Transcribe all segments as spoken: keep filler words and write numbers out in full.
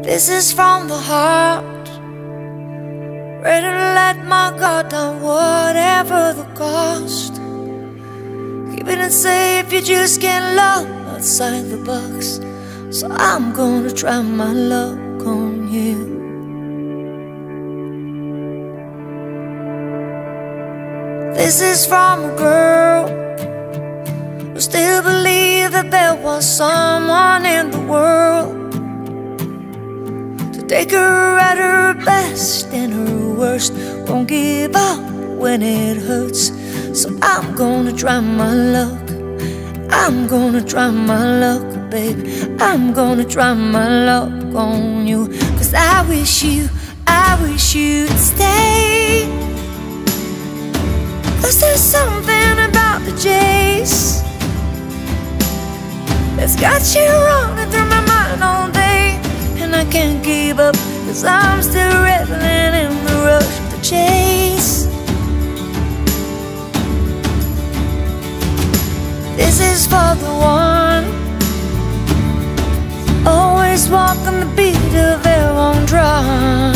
This is from the heart, ready to let my guard down, whatever the cost. Keep it safe, you just can't love outside the box. So I'm gonna try my luck on you. This is from a girl who still believed that there was someone in the world to take her at her best and her worst, won't give up when it hurts. So I'm gonna try my luck, I'm gonna try my luck, babe. I'm gonna try my luck on you. Cause I wish you, I wish you'd stay. Cause there's something about the chase that's got you running through my mind all day, and I can't keep up, cause I'm still reveling in the rush of the chase. This is for the one always walking the beat of their own drum,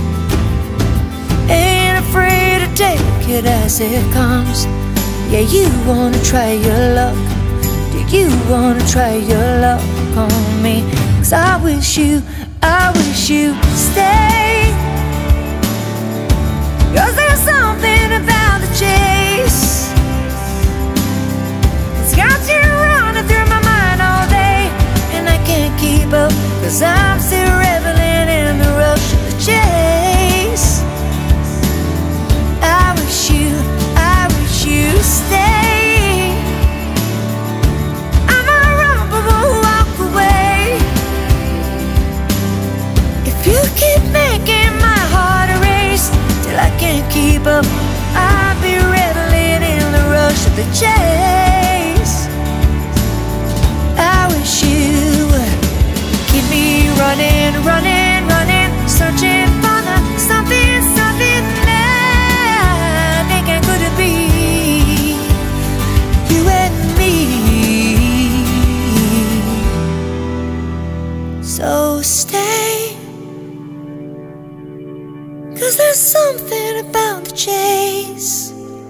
ain't afraid to take it as it comes. Yeah, you wanna try your luck, do you wanna try your luck on me? Cause I wish you, I wish you'd stay. Cause there's something about the chase that's got you running through my mind all day, and I can't keep up, cause I'm still reveling in the rush of the chase. I wish you, I wish you'd stay. I might run but won't walk away. If you keep making my heart a race till I can't keep up, I'll be reveling in the rush of the chase. I wish you would keep me running, running, running, searching for the something, something that thinking could it be you and me. So stay, cause there's something about the chase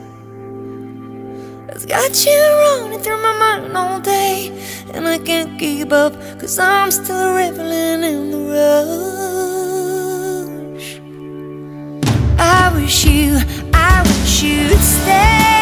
that's got you running through my mind all day, and I can't keep up, cause I'm still reveling in the rush. I wish you, I wish you'd stay.